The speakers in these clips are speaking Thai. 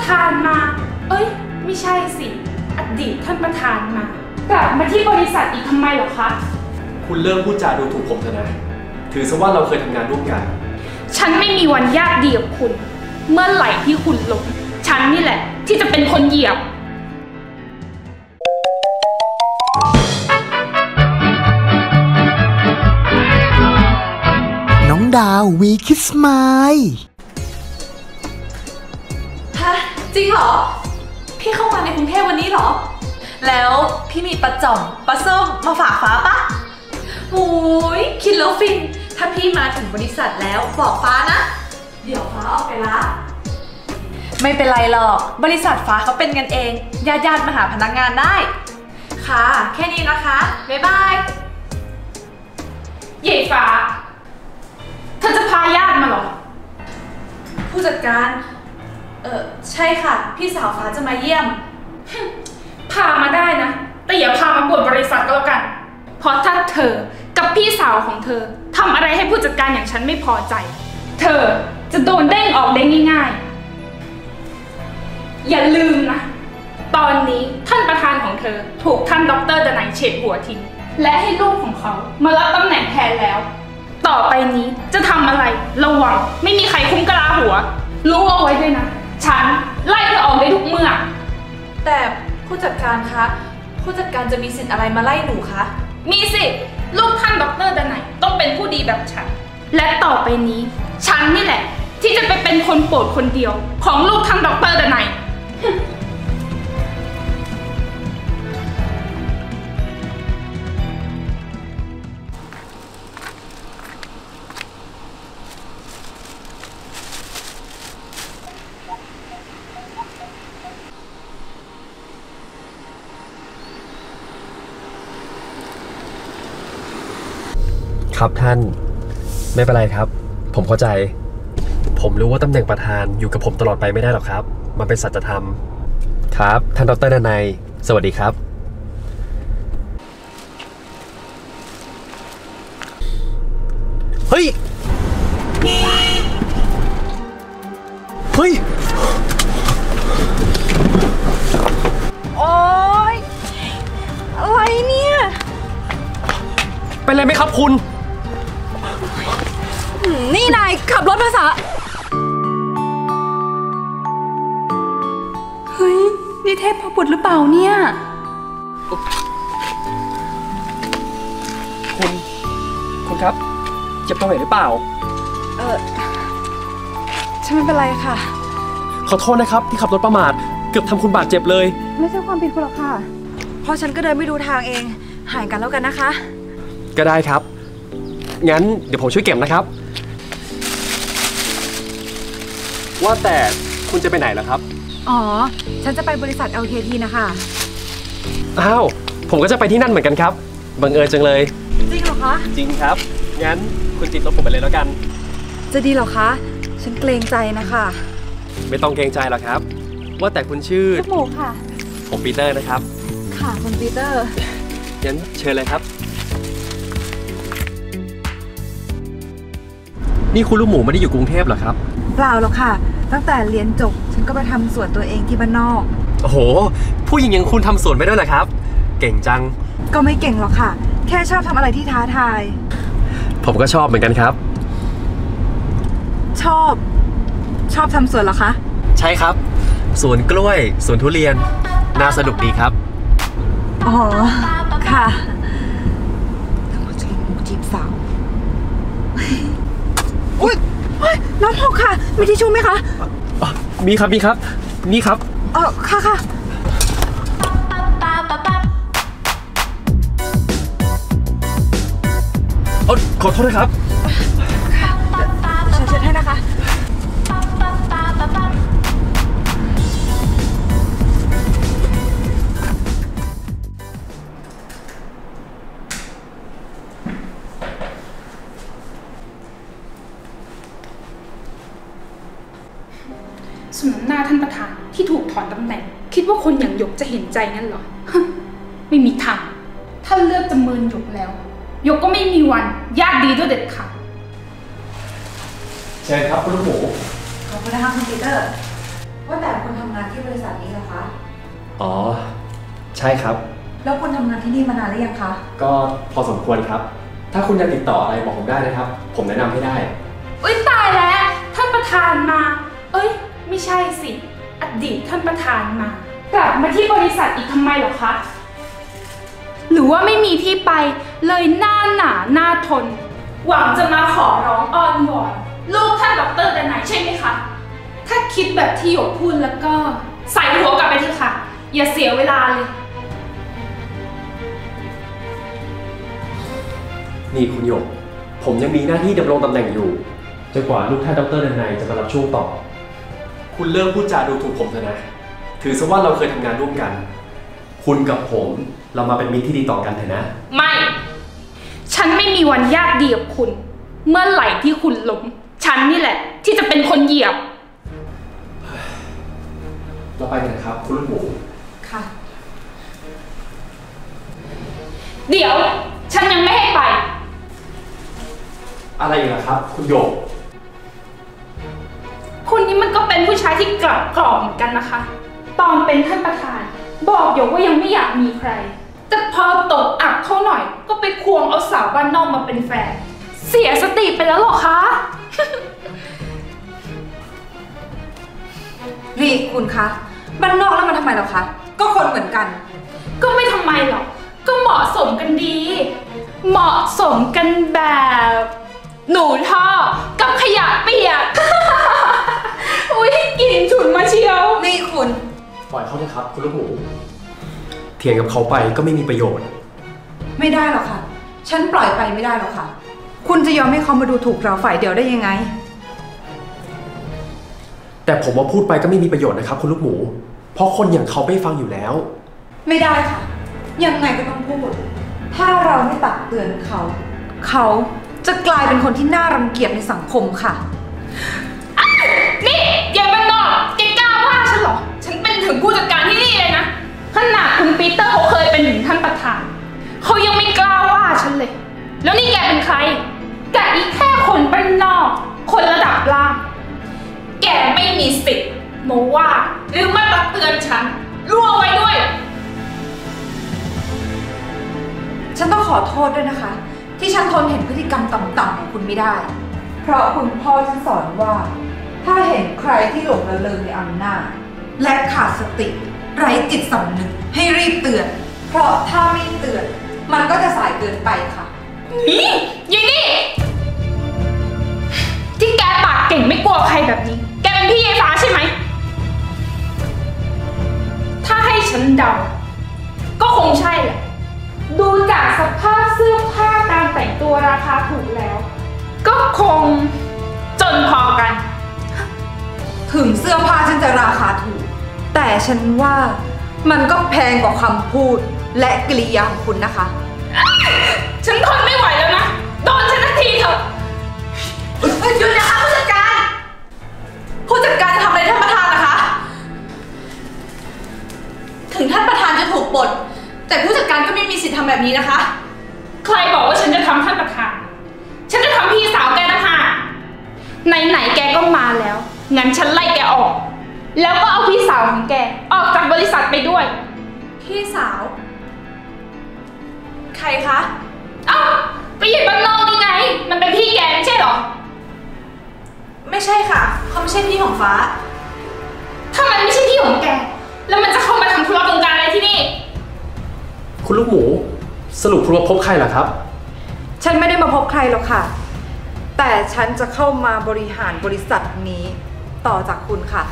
ธานมาเอ้ยไม่ใช่สิอดีตท่านประธานมากลับมาที่บริษัทอีกทำไมเหรอคะคุณเลิกพูดจาดูถูกผมเถอะนะถือซะว่าเราเคยทำงานร่วมกันฉันไม่มีวันญาติดีกับคุณเมื่อไหร่ที่คุณล้มฉันนี่แหละที่จะเป็นคนเหยียบน้องดาววีคิสมายฮะจริงเหรอพี่เข้ามาในกรุงเทพวันนี้เหรอแล้วพี่มีปลาจ่อมปลาส้มมาฝากฟ้าปะโอ้ยคิดแล้วฟินถ้าพี่มาถึงบริษัทแล้วบอกฟ้านะเดี๋ยวฟ้าออกไปรับไม่เป็นไรหรอกบริษัทฟ้าเขาเป็นกันเองญาติมาหาพนักงานได้ค่ะแค่นี้นะคะบ๊ายบายเย่ฟ้าเธอจะพาญาติมาเหรอผู้จัดการใช่ค่ะพี่สาวฟ้าจะมาเยี่ยมพามาได้นะแต่อย่าพามาปวดบริษัทก็แล้วกันเพราะถ้าเธอกับพี่สาวของเธอทำอะไรให้ผู้จัดการอย่างฉันไม่พอใจเธอจะโดนเด้งออกได้ง่ายๆอย่าลืมนะตอนนี้ท่านประธานของเธอถูกท่านดร.ดนัยเฉดหัวทิ้งและให้ลูกของเขามารับตำแหน่งแทนแล้วต่อไปนี้จะทำอะไรระวังไม่มีใครคุ้มกะลาหัวรู้เอาไว้ด้วยนะฉันไล่เธอออกได้ทุกเมื่อแต่ผู้จัดการคะผู้จัดการจะมีสิทธิ์อะไรมาไล่หนูคะมีสิลูกท่านดร.ดนัยต้องเป็นผู้ดีแบบฉันและต่อไปนี้ฉันนี่แหละที่จะไปเป็นคนโปรดคนเดียวของลูกท่านดร.ดนัยครับท่านไม่เป็นไรครับผมเข้าใจผมรู้ว่าตำแหน่งประธานอยู่กับผมตลอดไปไม่ได้หรอกครับมันเป็นสัจธรรมครับท่านดร.ดนัยสวัสดีครับเฮ้ยเฮ้ยโอ๊ยอะไรเนี่ยเป็นไรไหมครับคุณนี่นายขับรถภาษาเฮ้ยนี่เทพพบุตรหรือเปล่าเนี่ยคุณครับเจ็บตรงไหนหรือเปล่าฉันไม่เป็นไรค่ะขอโทษนะครับที่ขับรถประมาทเกือบทำคุณบาดเจ็บเลยไม่ใช่ความผิดคุณหรอกค่ะเพราะฉันก็เดินไม่ดูทางเองห่างกันแล้วกันนะคะก็ได้ครับงั้นเดี๋ยวผมช่วยเก็บนะครับว่าแต่คุณจะไปไหนล่ะครับอ๋อฉันจะไปบริษัท LKT นะคะอ้าวผมก็จะไปที่นั่นเหมือนกันครับบังเอิญจังเลยจริงเหรอคะจริงครับงั้นคุณติดรถผมไปเลยแล้วกันจะดีเหรอคะฉันเกรงใจนะคะไม่ต้องเกรงใจหรอกครับว่าแต่คุณชื่อลูกหมูค่ะผมปีเตอร์นะครับค่ะคุณปีเตอร์งั้นเชิญเลยครับนี่คุณลูกหมูไม่ได้อยู่กรุงเทพเหรอครับเปล่าหรอกค่ะตั้งแต่เรียนจบฉันก็ไปทำสวนตัวเองที่บ้านนอกโอ้โหผู้หญิงอย่างคุณทำสวนไม่ได้เหรอครับเก่งจังก็ไม่เก่งหรอกค่ะแค่ชอบทำอะไรที่ท้าทายผมก็ชอบเหมือนกันครับชอบทำสวนเหรอคะใช่ครับสวนกล้วยสวนทุเรียนน่าสนุกดีครับอ๋อค่ะจะจีบสาวอุ๊ยน้ำหกค่ะมีทิชชู่ไหมคะมีครับนี่ครับค่ะขอโทษนะครับฉันเช็ดให้นะคะสมน้ำหน้าท่านประธานที่ถูกถอนตำแหน่งคิดว่าคนอย่างหยกจะเห็นใจงั้นเหรอ ไม่มีทางถ้าเลือกจะเมินหยกแล้วหยกก็ไม่มีวันญาติดีด้วยเด็ดขาดเชิญครับคุณลูกหมูขอบคุณนะคะคุณปีเตอร์ว่าแต่คุณทำงานที่บริษัทนี้เหรอคะอ๋อ ใช่ครับแล้วคุณทำงานที่นี่มานานหรือยังคะก็พอสมควรครับ ถ้าคุณอยากติดต่ออะไรบอกผมได้นะครับ ผมแนะนำให้ได้อุ้ยตายแล้วท่านประธานมา เอ้ยไม่ใช่สิ อดีตท่านประธานมา กลับมาที่บริษัทอีกทำไมเหรอคะ หรือว่าไม่มีที่ไปเลยหน้าหนาหน้าทน หวังจะมาขอร้องอ้อนวอนลูกท่านดร.ดนัยใช่ไหมคะ ถ้าคิดแบบที่หยกพูดแล้วก็ใส่หัวกลับไปเถอะค่ะ อย่าเสียเวลาเลยนี่คุณหยก ผมยังมีหน้าที่ดำรงตำแหน่งอยู่จนกว่าลูกท่านดร.ดนัยจะมารับช่วงต่อ คุณเลิกพูดจาดูถูกผมเถอะนะ ถือซะว่าเราเคยทำงานร่วมกัน คุณกับผมเรามาเป็นมิตรที่ดีต่อกันเถอะนะไม่ ฉันไม่มีวันญาติดีกับคุณ เมื่อไหร่ที่คุณล้มฉันนี่แหละ ที่จะเป็นคนเหยียบเราไปกันนะครับคุณลูกหมูค่ะเดี๋ยว ฉันยังไม่ให้ไปอะไรอีกล่ะครับ คุณหยกคุณนี่มันก็เป็นผู้ชายที่กลับกรอกเหมือนกันนะคะ ตอนเป็นท่านประธาน บอกอยู่ว่ายังไม่อยากมีใคร แต่พอตกอับเข้าหน่อย ก็ไปควงเอาสาวบ้านนอกมาเป็นแฟน เสียสติไปแล้วหรอคะรีคุณคะบ้านนอกแล้วมันทำไมเหรอคะ ก็คนเหมือนกันก็ไม่ทำไมหรอก ก็เหมาะสมกันดี เหมาะสมกันแบบ หนูท่อกับขยะเปียก อุ้ยกลิ่นฉุนมาเชียวนี่คุณปล่อยเขาเถอะครับคุณลูกหมู เถียงกับเขาไปก็ไม่มีประโยชน์ไม่ได้หรอกค่ะ ฉันปล่อยไปไม่ได้หรอกค่ะ คุณจะยอมให้เขามาดูถูกเราฝ่ายเดียวได้ยังไงแต่ผมว่าพูดไปก็ไม่มีประโยชน์นะครับคุณลูกหมู เพราะคนอย่างเขาไม่ฟังอยู่แล้วไม่ได้ค่ะ ยังไงก็ต้องพูด ถ้าเราไม่ตักเตือนเขา เขาจะกลายเป็นคนที่น่ารังเกียจในสังคมค่ะนี่ยายบ้านนอกแกกล้าว่าฉันเหรอ ฉันเป็นถึงผู้จัดการที่นี่เลยนะ ขนาดคุณปีเตอร์เขาเคยเป็นถึงท่านประธาน เขายังไม่กล้าว่าฉันเลย แล้วนี่แกเป็นใคร แกอีกแค่คนบ้านนอก คนระดับล่าง แกไม่มีสิทธิ์มาว่าหรือมาตักเตือนฉันรู้เอาไว้ด้วยฉันต้องขอโทษด้วยนะคะ ที่ฉันทนเห็นพฤติกรรมต่ำๆของคุณไม่ได้ เพราะคุณพ่อฉันสอนว่า ถ้าเห็นใครที่หลงระเริงในอำนาจและขาดสติ ไร้จิตสำนึกให้รีบเตือน เพราะถ้าไม่เตือน มันก็จะสายเกินไปค่ะนี่ยายนี่ที่แกปากเก่งไม่กลัวใครแบบนี้ แกเป็นพี่ยายฟ้าใช่ไหม ถ้าให้ฉันเดา ก็คงใช่แหละ ดูจากสภาพเสื้อผ้าการแต่งตัวราคาถูกแล้ว ก็คงจนพอกันถึงเสื้อผ้าฉันจะราคาถูก แต่ฉันว่ามันก็แพงกว่าคำพูดและกริยาของคุณนะคะฉันทนไม่ไหวแล้วนะ โดนฉันทันทีเถอะหยุดนะคะผู้จัดการ ผู้จัดการจะทำอะไรท่านประธานนะคะ ถึงท่านประธานจะถูกปลดแต่ผู้จัดการก็ไม่มีสิทธิ์ทำแบบนี้นะคะใครบอกว่าฉันจะทำท่านประธาน ฉันจะทำพี่สาวแกต่างหากไหนๆแกก็มาแล้ว งั้นฉันไล่แกออก แล้วก็เอาพี่สาวของแกออกจากบริษัทไปด้วยพี่สาว ใครคะเอ้าก็หยิบบ้านนอกนี่ไง มันเป็นพี่แกไม่ใช่เหรอไม่ใช่ค่ะ เขาไม่ใช่พี่ของฟ้าถ้ามันไม่ใช่พี่ของแก แล้วมันจะเข้ามาทำธุรกงการอะไรที่นี่คุณลูกหมู สรุปคุณมาพบใครล่ะครับฉันไม่ได้มาพบใครหรอกค่ะ แต่ฉันจะเข้ามาบริหารบริษัทนี้ต่อจากคุณค่ะ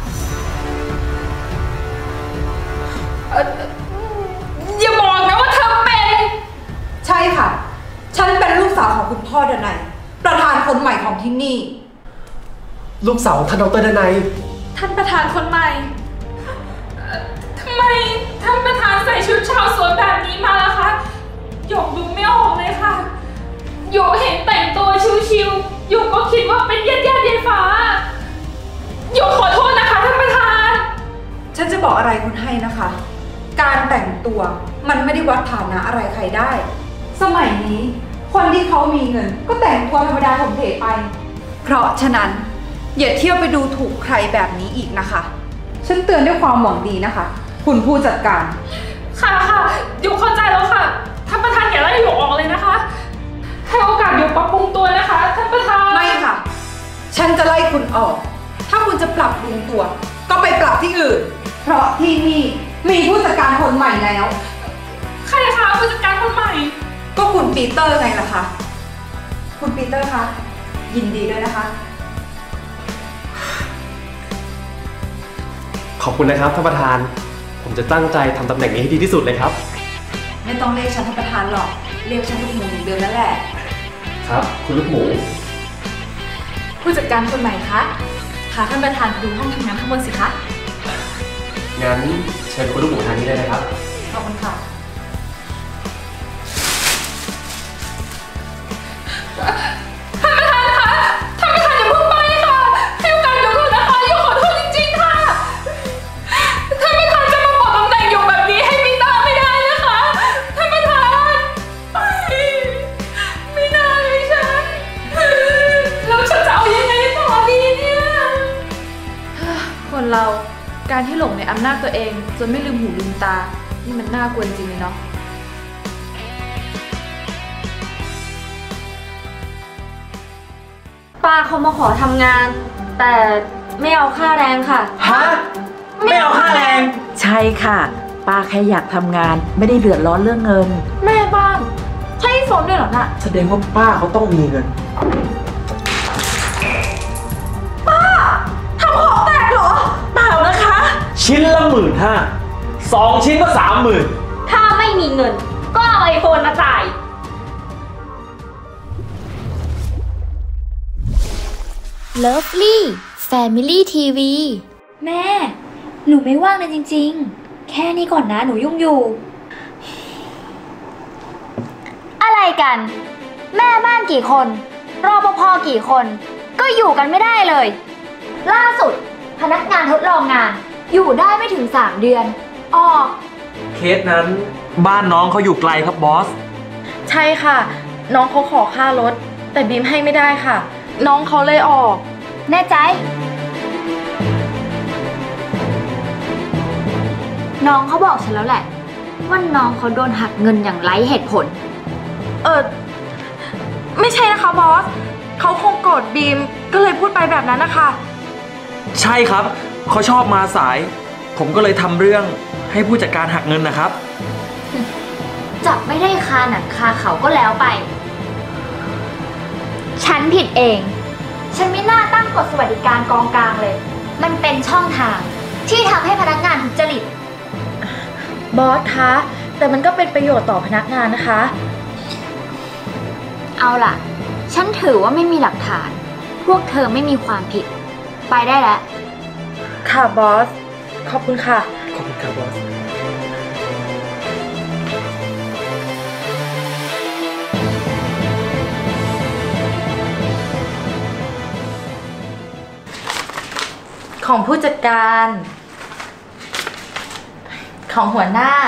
อย่าบอกนะว่าเธอเป็นใช่ค่ะ ฉันเป็นลูกสาวของคุณพ่อดนัยประธานคนใหม่ของที่นี่ลูกสาวของท่านดร.ดนัยท่านประธานคนใหม่ทำไมท่านประธานใส่ชุดชาวสวนแบบนี้มาล่ะคะหยกดูไม่ออกเลยค่ะหยกเห็นแต่งตัวชิวๆหยกก็คิดว่าเป็นญาติยายฟ้าหยกขอโทษนะคะท่านประธานฉันจะบอกอะไรคุณให้นะคะ การแต่งตัวมันไม่ได้วัดฐานะอะไรใครได้ สมัยนี้คนที่เขามีเงินก็แต่งตัวธรรมดาผมเถไป เพราะฉะนั้นอย่าเที่ยวไปดูถูกใครแบบนี้อีกนะคะฉันเตือนด้วยความหวังดีนะคะ คุณผู้จัดการค่ะหยกเข้าใจแล้วค่ะท่านประธานอย่าไล่หยกออกเลยนะคะให้โอกาสหยกปรับปรุงตัวนะคะท่านประธานไม่ค่ะ ฉันจะไล่คุณออก ถ้าคุณจะปรับปรุงตัว ก็ไปปรับที่อื่น เพราะที่นี่มีผู้จัดการคนใหม่แล้วใครคะผู้จัดการคนใหม่ก็คุณปีเตอร์ไงล่ะคะ คุณปีเตอร์คะ ยินดีด้วยนะคะขอบคุณนะครับท่านประธาน ผมจะตั้งใจทำตำแหน่งนี้ให้ดีที่สุดเลยครับไม่ต้องเรียกฉันท่านประธานหรอก เรียกฉันลูกหมูอย่างเดิมนั่นแหละครับ คุณลูกหมูผู้จัดการคนใหม่คะพาท่านประธานไปดูห้องทำงานข้างบนสิคะงั้นเชิญคุณลูกหมูทางนี้ได้เลยครับขอบคุณค่ะท่านประธานคะท่านประธานอย่าเพิ่งไปค่ะให้โอกาสหยกเถอะนะคะหยกขอโทษจริงๆค่ะท่านประธานจะมาปลดตำแหน่งหยกแบบนี้ให้ปีเตอร์ไม่ได้นะคะท่านประธานไม่น่าเลยฉันแล้วฉันจะเอายังไงต่อดีเนี่ยคนเราการที่หลงในอำนาจตัวเองจนไม่ลืมหูลืมตา นี่มันน่ากลัวจริงเลยเนาะป้าเขามาขอทำงาน แต่ไม่เอาค่าแรงค่ะฮะ ไม่เอาค่าแรงใช่ค่ะ ป้าแค่อยากทำงานไม่ได้เดือดร้อนเรื่องเงินแม่บ้านใช่ฝนด้วยเหรอน่ะแสดงว่าป้าเขาต้องมีเงินทำของแตกเหรอเปล่านะคะชิ้นละ15,000 2 ชิ้นก็30,000 ถ้าไม่มีเงิน ก็เอาไอโฟนมาจ่าย Lovely Family TV แม่ หนูไม่ว่างเลยจริงๆ แค่นี้ก่อนนะหนูยุ่งอยู่ อะไรกัน แม่บ้านกี่คน รปภกี่คน ก็อยู่กันไม่ได้เลย ล่าสุดพนักงานทดลองงาน อยู่ได้ไม่ถึง3 เดือนออกเคสนั้นบ้านน้องเขาอยู่ไกลครับบอสใช่ค่ะ น้องเขาขอค่ารถ แต่บีมให้ไม่ได้ค่ะ น้องเขาเลยออกแน่ใจ น้องเขาบอกฉันแล้วแหละ ว่าน้องเขาโดนหักเงินอย่างไร้เหตุผลไม่ใช่นะคะบอส เขาคงโกรธบีมก็เลยพูดไปแบบนั้นนะคะใช่ครับ เขาชอบมาสาย ผมก็เลยทำเรื่องให้ผู้จัดการหักเงินนะครับจับไม่ได้คาหนังคาเขาก็แล้วไป ฉันผิดเอง ฉันไม่น่าตั้งกฎสวัสดิการกองกลางเลย มันเป็นช่องทางที่ทำให้พนักงานทุจริตบอสคะ แต่มันก็เป็นประโยชน์ต่อพนักงานนะคะเอาล่ะ ฉันถือว่าไม่มีหลักฐาน พวกเธอไม่มีความผิด ไปได้แล้วค่ะบอส ขอบคุณค่ะขอบคุณครับบอสของผู้จัดการ ของหัวหน้า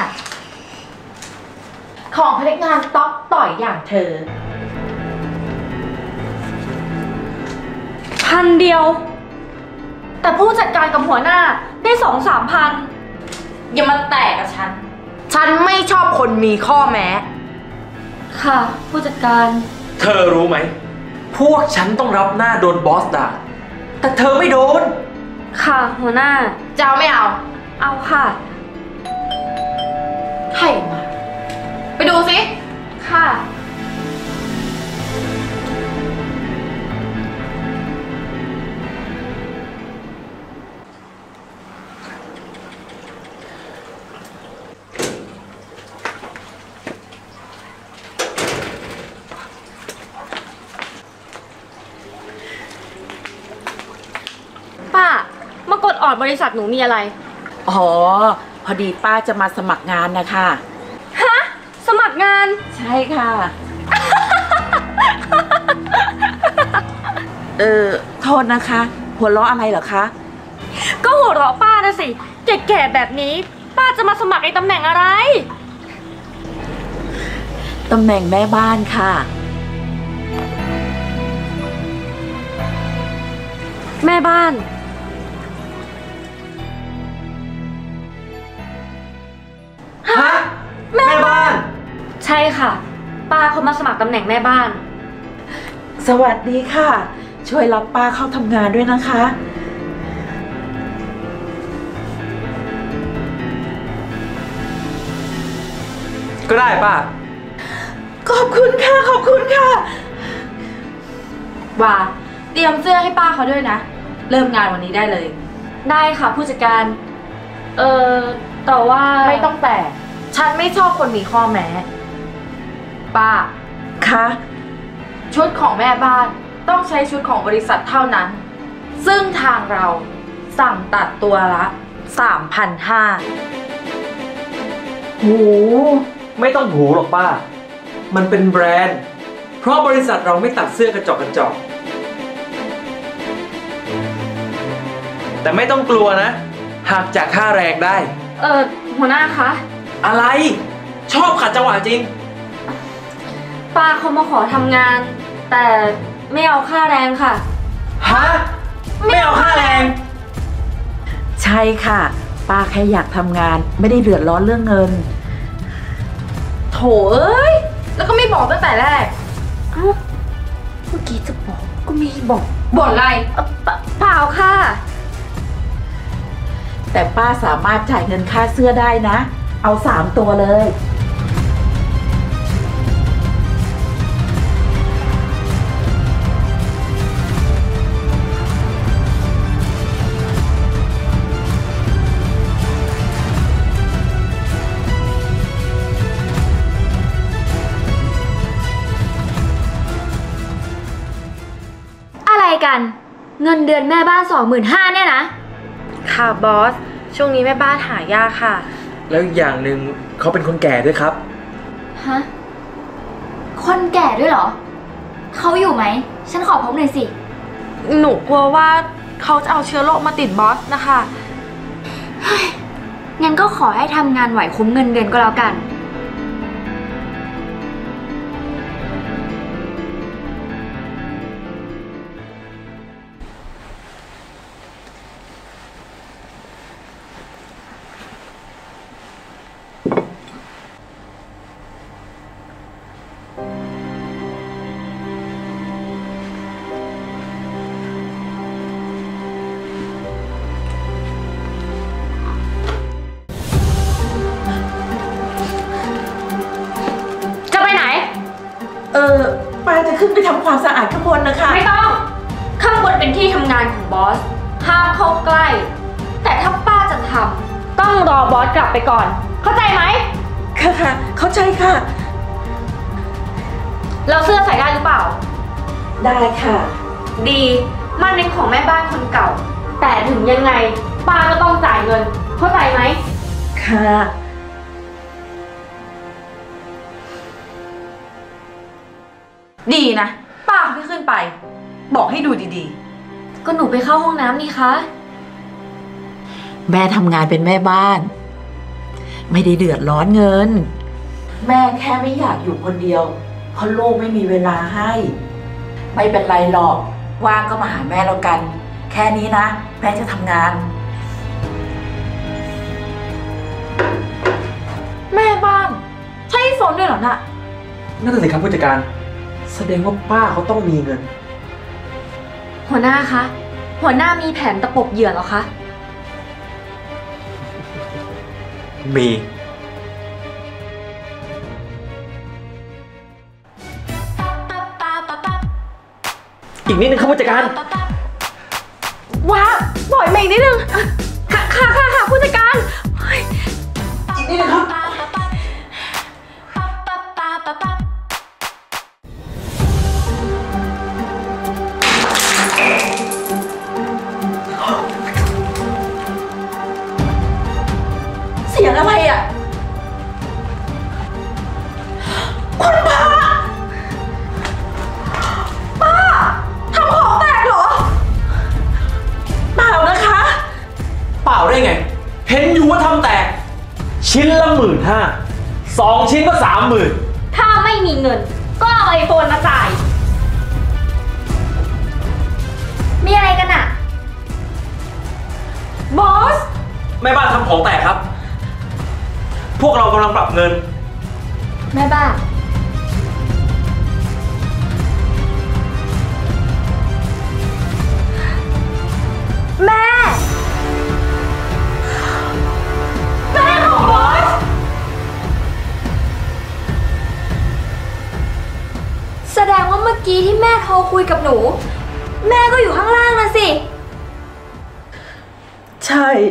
ของพนักงานต๊อกต่อยอย่างเธอ 1,000 เดียว แต่ผู้จัดการกับหัวหน้าได้ 2-3 พันอย่ามาแตกกับฉัน ฉันไม่ชอบคนมีข้อแม้ค่ะ ผู้จัดการเธอรู้ไหม พวกฉันต้องรับหน้าโดนบอสด่า แต่เธอไม่โดนค่ะ หัวหน้าจะเอาไม่เอาเอาค่ะใครมา ไปดูสิค่ะ ป้ามากดออดบริษัทหนูมีอะไรอ๋อ พอดีป้าจะมาสมัครงานนะคะฮะ สมัครงานใช่ค่ะ โทษนะคะ หัวเราะอะไรเหรอคะก็หัวเราะป้านะสิ แก่ๆแบบนี้ ป้าจะมาสมัครไอ้ตำแหน่งอะไรตำแหน่งแม่บ้านค่ะแม่บ้านช่ค่ะ ป้าเขามาสมัครตำแหน่งแม่บ้านสวัสดีค่ะ ช่วยรับป้าเข้าทำงานด้วยนะคะก็ได้ป้าขอบคุณค่ะ ขอบคุณค่ะว่าเตรียมเสื้อให้ป้าเขาด้วยนะ เริ่มงานวันนี้ได้เลยได้ค่ะผู้จัดการ แต่ว่าไม่ต้องแต่ ฉันไม่ชอบคนมีข้อแม้ ป้าคะชุดของแม่บ้านต้องใช้ชุดของบริษัทเท่านั้น ซึ่งทางเราสั่งตัดตัวละ 3,500 หู ไม่ต้องหูหรอกป้า มันเป็นแบรนด์ เพราะบริษัทเราไม่ตัดเสื้อกระจอกกระจอก แต่ไม่ต้องกลัวนะ หักจากค่าแรงได้หัวหน้าคะอะไร ชอบขัดจังหวะจริงป้าเขามาขอทำงาน แต่ไม่เอาค่าแรงค่ะฮะ ไม่เอาค่าแรงใช่ค่ะ ป้าแค่อยากทำงาน ไม่ได้เดือดร้อนเรื่องเงินโถเอ้ย แล้วก็ไม่บอกตั้งแต่แรกเอ้า เมื่อกี้จะบอกก็ไม่บอกบ่นอะไรเปล่าค่ะแต่ป้าสามารถจ่ายเงินค่าเสื้อได้นะ เอา3 ตัวเลยอะไรกัน เงินเดือนแม่บ้าน 25,000เนี่ยนะค่ะบอส ช่วงนี้แม่บ้านหายากค่ะแล้วอีกอย่างหนึ่งเขาเป็นคนแก่ด้วยครับฮะ คนแก่ด้วยเหรอ เขาอยู่ไหม ฉันขอพบหน่อยสิหนูกลัวว่าเขาจะเอาเชื้อโรคมาติดบอสนะคะงั้นก็ขอให้ทำงานไหวคุ้มเงินเดือนก็แล้วกันจะไปไหนป้าจะขึ้นไปทำความสะอาดข้างบนนะคะไม่ต้อง ข้างบนเป็นที่ทำงานของบอส ห้ามเข้าใกล้ แต่ถ้าป้าจะทำต้องรอบอสกลับไปก่อน เข้าใจไหมค่ะค่ะ เข้าใจค่ะเราเสื้อใส่ได้หรือเปล่าได้ค่ะดี มันเป็นของแม่บ้านคนเก่า แต่ถึงยังไง ป้าก็ต้องจ่ายเงิน เข้าใจไหมค่ะดีนะ ป้าไม่ขึ้นไป บอกให้ดูดีก็หนูไปเข้าห้องน้ำนี่คะแม่ทำงานเป็นแม่บ้าน ไม่ได้เดือดร้อนเงิน แม่แค่ไม่อยากอยู่คนเดียว เพราะลูกไม่มีเวลาให้ ไม่เป็นไรหรอก ว่างก็มาหาแม่แล้วกัน แค่นี้นะ แม่จะทำงานๆ แม่บ้าน ใช้โฟนด้วยเหรอน่ะนั่นสิครับผู้จัดการ แสดงว่าป้าเขาต้องมีเงินหัวหน้าคะ หัวหน้ามีแผนตะปบเหยื่อเหรอคะมี อีกนิดนึงครับผู้จัดการว้าปล่อยมาอีกนิดนึง ค่ะผู้จัดการอีกนิดนึงครับเสียงอะไรอ่ะ คุณป้า ป้า ทำของแตกเหรอ เปล่านะคะเปล่าได้ไง เห็นอยู่ว่าทำแตก ชิ้นละ15,000 2 ชิ้นก็ 30,000 ถ้าไม่มีเงิน ก็เอาไอโฟนมาจ่ายมีอะไรกันอะบอสแม่บ้านทำของแตกครับ พวกเรากำลังปรับเงินแม่บ้านแม่ แม่ของบอส แสดงว่าเมื่อกี้ที่แม่โทรคุยกับหนู แม่ก็อยู่ข้างล่างนะสิใช่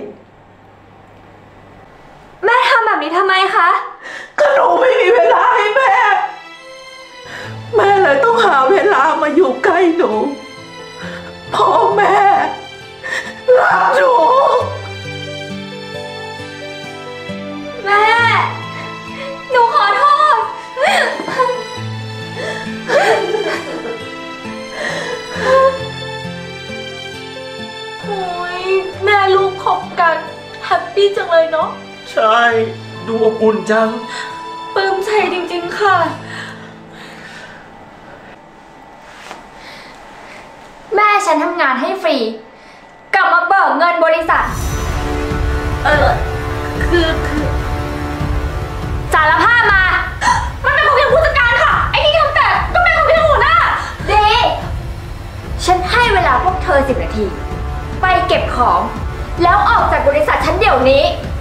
แม่ทำแบบนี้ทำไมคะก็หนูไม่มีเวลาให้แม่ แม่เลยต้องหาเวลามาอยู่ใกล้หนูพ่อแม่รักหนูแม่ หนูขอโทษโอ้ยแม่ลูกคบกันแฮปปี้จังเลยเนาะใช่ ดูอบอุ่นจังปลื้มใจจริงๆค่ะแม่ฉันทำงานให้ฟรี กลับมาเบิกเงินบริษัทคือสารภาพมา มันเป็นของพี่ผู้จัดการค่ะ ไอ้ที่ทำแต่ก็เป็นของพี่หัวหน้าดี ฉันให้เวลาพวกเธอ10 นาที ไปเก็บของ แล้วออกจากบริษัทฉันเดี๋ยวนี้